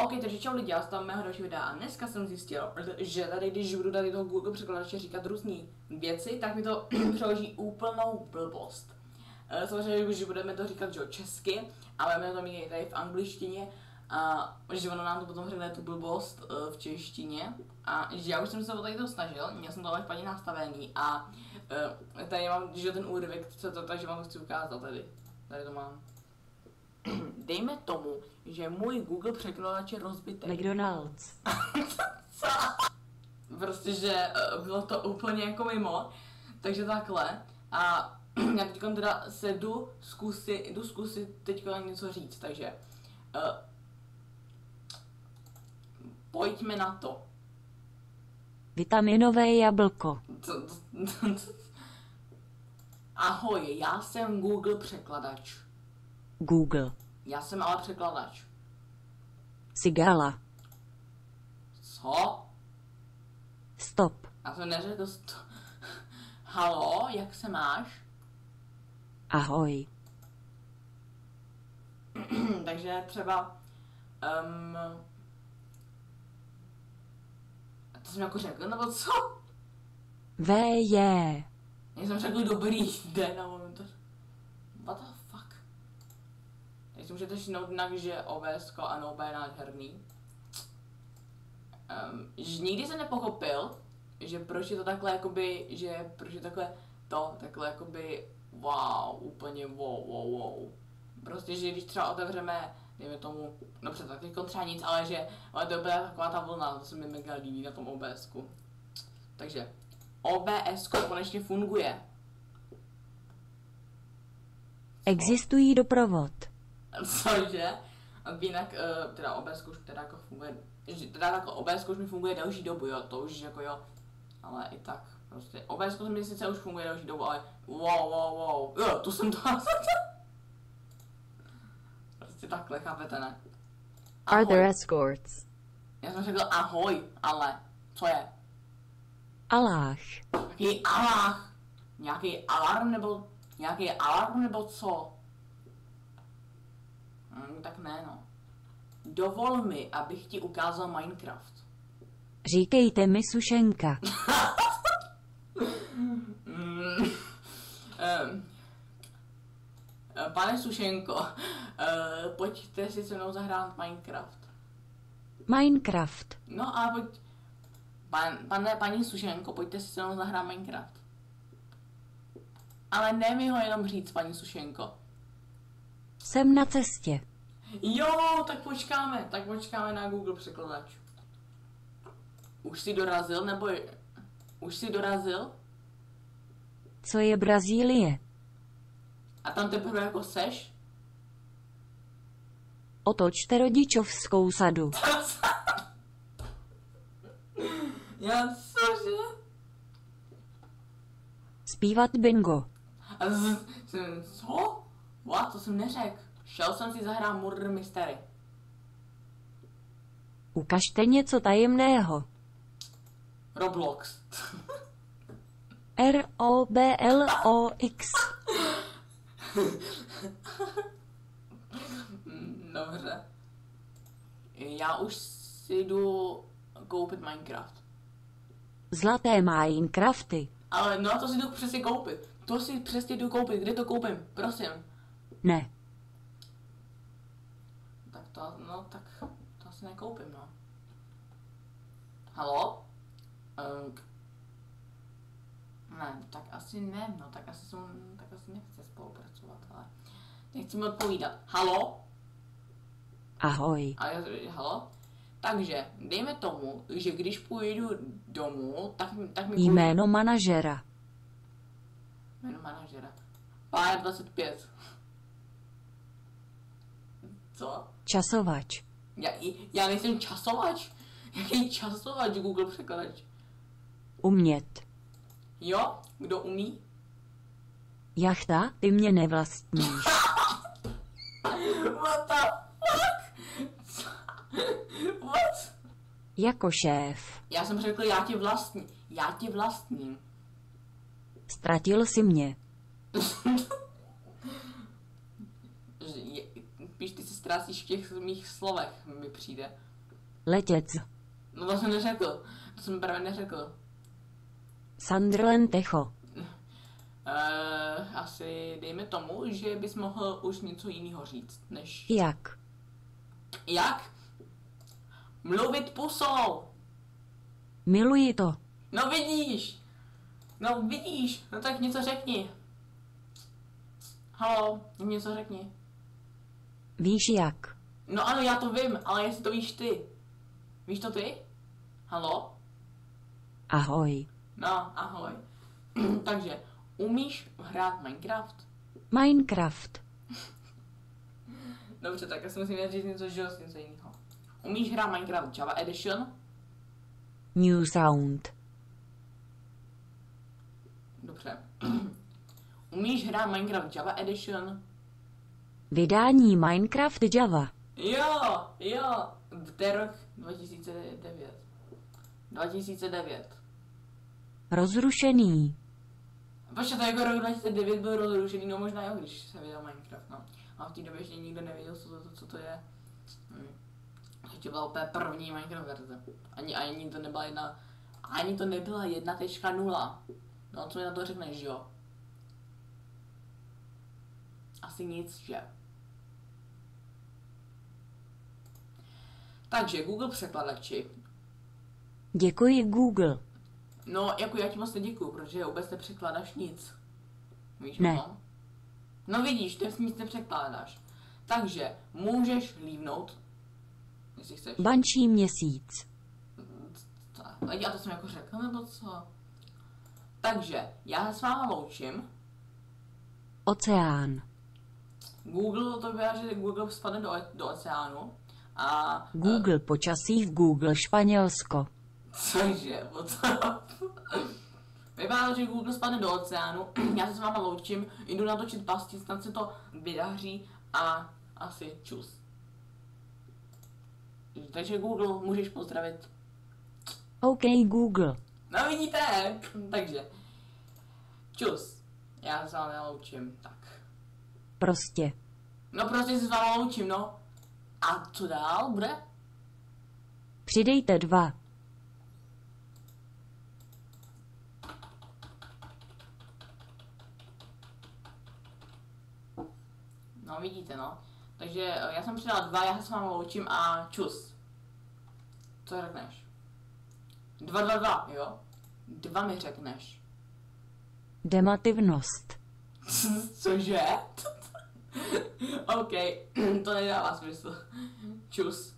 OK, takže čau lidi, já jsem tam mého dalšího videa a dneska jsem zjistil, že tady, když budu tady toho Google překladače říkat různé věci, tak mi to přeloží úplnou blbost. Samozřejmě, že budeme to říkat, že česky, ale budeme to mít tady v angličtině a že ono nám to potom řekne tu blbost v češtině. A že já už jsem se o tady to snažil, měl jsem to ale špatně nastavený a tady mám, že ten úryvek, takže vám to chci ukázat tady. Tady to mám. Dejme tomu, že můj Google překladač je rozbitý. McDonald's. Co? Prostě, že bylo to úplně jako mimo. Takže takhle. A já teď teda se jdu zkusit teďka něco říct, takže pojďme na to. Vitaminové jablko. Ahoj, já jsem Google překladač. Google. Já jsem ale překladač. Cigala. Co? Stop. Já jsem neřekl Halo, jak se máš? Ahoj. Takže třeba to jsem jako řekl, nebo co? VJ. Já jsem řekl dobrý den a moment. What the fuck? Teď si můžete šnout jinak, že OBS a NOB je nádherný. Že nikdy jsem nepochopil, že proč je to takhle jakoby, že proč je takhle jakoby wow, úplně wow. Prostě, že když třeba otevřeme, dejme tomu, dobře, tak teď třeba nic, ale že ale to byla taková ta vlna, to se mi mega líbí na tom OBSku. Takže OBSko konečně funguje. Existují doprovod. Cože? A jinak, teda OBS už teda jako funguje, teda jako OBS už mi funguje delší dobu, jo, to už jako jo, ale i tak, prostě OBS mi sice už funguje delší dobu, ale wow, jo, tu jsem to prostě takhle, chápete, ne? Ahoj. Are there escorts? Já jsem řekl ahoj, ale, co je? Aláh. Nějaký alarm? Nějaký alarm nebo co? Tak ne, no. Dovol mi, abych ti ukázal Minecraft. Říkejte mi sušenka. Pane Sušenko, pojďte si se mnou zahrát Minecraft. Minecraft. No a pojď... Paní Sušenko, pojďte si se mnou zahrát Minecraft. Ale ne mi ho jenom říct, paní Sušenko. Jsem na cestě. Jo, tak počkáme na Google překladač. Už jsi dorazil, nebo už jsi dorazil? Co je Brazílie? A tam teprve jako seš? Otočte rodičovskou sadu. Já cože? Zpívat bingo. Co? What? To jsem neřekl. Šel jsem si zahrát Murder Mystery. Ukažte něco tajemného. Roblox. ROBLOX. Dobře. Já už si jdu koupit Minecraft. Zlaté Minecrafty. Ale no to si jdu přesně koupit. To si přesně jdu koupit. Kde to koupím? Prosím. Ne. Tak to asi nekoupím, no. Halo? Ne, tak asi ne, no, tak asi nechce spolupracovat, ale nechci mi odpovídat. Halo? Ahoj. A halo? Takže, dejme tomu, že když půjdu domů, tak mi Jméno manažera. Jméno manažera. Pája 25. Co? Časovač. Já nejsem časovač? Jaký časovač Google překladač? Umět. Jo? Kdo umí? Jachta, ty mě nevlastníš. What the fuck? What? Jako šéf. Já jsem řekl, já tě vlastním. Ztratil si mě. Píš, ty se ztrácíš v těch mých slovech, mi přijde. Letěc. No to jsem neřekl. To jsem právě neřekl. Sandrlentecho. Asi dejme tomu, že bys mohl už něco jiného říct, než... Jak? Jak? Mluvit pusou! Miluji to. No vidíš! No vidíš! No tak něco řekni. Halo, něco řekni. Víš jak? No ano, já to vím, ale jestli to víš ty. Víš to ty? Halo? Ahoj. No, ahoj. Takže, umíš hrát Minecraft? Minecraft. Dobře, tak já si musím říct něco, že něco jiného. Umíš hrát Minecraft Java Edition? New sound. Dobře. Umíš hrát Minecraft Java Edition? Vydání Minecraft Java. Jo. To je rok 2009. 2009. Rozrušený. Počkej, to jako rok 2009 byl rozrušený, no možná jo, když se vydal Minecraft, no. A v té době ještě nikdo nevěděl, co to je. To byla úplně první Minecraft verze. Ani to nebyla jedna... Ani to nebyla 1.0. No, co mi na to řekneš, jo? Asi nic, že? Takže Google překladači. Děkuji Google. No, jako já ti moc neděkuju, protože vůbec nepřekládáš nic. Víš Ne. o tom? No vidíš, ty nic nepřekládáš. Takže můžeš lívnout, jestli chceš. Bančí měsíc. Já to jsem jako řekl, nebo co? Takže, já se s váma loučím. Oceán. Google, to vypadá, že Google spadne do oceánu. A... Google počasí v Google Španělsko. Cože, vypadá, že Google spadne do oceánu, já se s váma loučím, jdu natočit pasti, snad se to vydaří a asi čus. Takže Google, můžeš pozdravit. OK Google. No vidíte, takže čus. Já se s váma loučím, tak. Prostě. No prostě se s váma loučím, no. A co dál bude? Přidejte 2. No vidíte, no. Takže já jsem přidal 2, já se s váma loučím a čus. Co řekneš? 2, jo? 2 mi řekneš. Demativnost. Cože? OK, to nedává smysl. Čus.